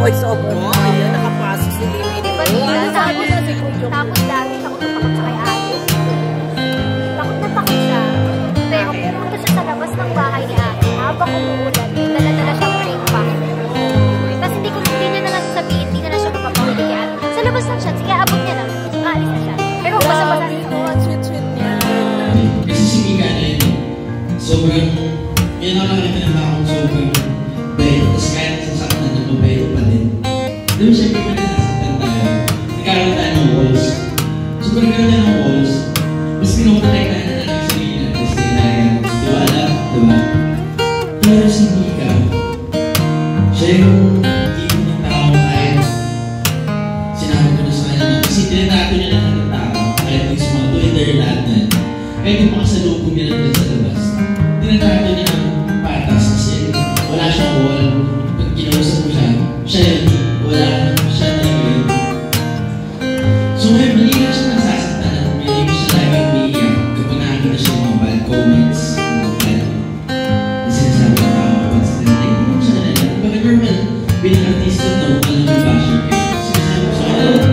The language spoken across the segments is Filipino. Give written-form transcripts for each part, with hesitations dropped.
voice of mo. Ayan, nakapasok si Lily. Diba nila? Tapos dati takot na takot sa kay ate. Takot na takot siya. Pero pumunta siya sa labas ng bahay ni ate. Habang umuulan, dala-dala siyang breakfast. Tapos hindi niya na lang sabihin, hindi na siya magpapahuli kay ate. Sa labas lang siya, sige abot niya lang. Aalis na siya. Pero basa-basa ito, ang sweet-sweet niya. Kasi si Mika na yun, sobrang, yun ako nakita ng taong sobrang bait. Tapos kahit nasasaktan na mabait pa din. Di ba siya kaya nasasaktan tayo? Nagkaroon tayo ng walls. So kung nagkaroon tayo ng walls, mas pinoprotect tayo na ng sarili natin. Kasi tayo, tiwala, diba? Pero si Mika, siya yung tipo ng tao kahit sinabi ko na sa kanya na kasi tinatato niya lang ng tao kahit yung sa mga Twitter lahat na kahit yung makasalubong nila dyan sa labas tinatato niya ng patas kasi wala siyang wall. Pag kinausap mo siya yun, wala siya na yun. So ngayon, mali na siya nasasaktan at mali na siya laging umiiyak kapag nakakita siya mga bad comments na sinasabi ng tao kapag sa kanila. Hindi mo siya nalala. Bakit normal bilang artista to, alam mo ba siya kayo? Sinasabi ko sa kanila,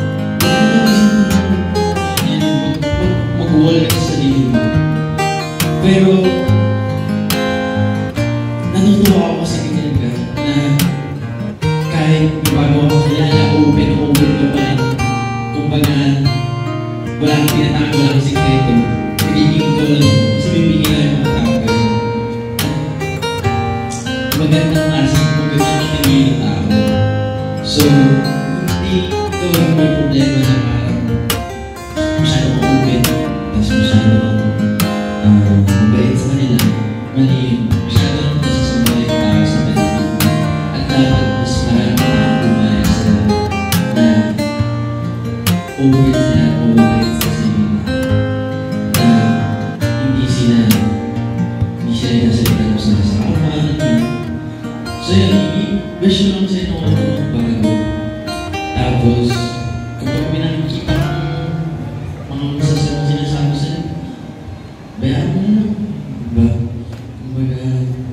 mag-wall ka sa sarili mo. Pero, natutuwa ako sa ganyan ka na kahit bago ako kilala, open ka pa rin. Kumbaga, wala kang tinatago, wala kang sikreto. Nagiging ko lang, kasi bibigyan lang yung mga tao ka. Magandang asik, magandang tingin yung tao. So, hindi ito may problema na parang masyadong open, tapos masyadong mabait sa kanila. Mali yun. Masyadong nasasambay yung tao sa kanila. At dapat mas maraming tao kumaya sila na open sila, mabait sa kanila. Na hindi sila nasalita sa kasama. So yun, i-wish ko lang sa'yo nung bago. Tapos, kapag pinakikita ng mga masasamang sinasabi sa'yo, bayaan mo na. Diba? Kumbaga,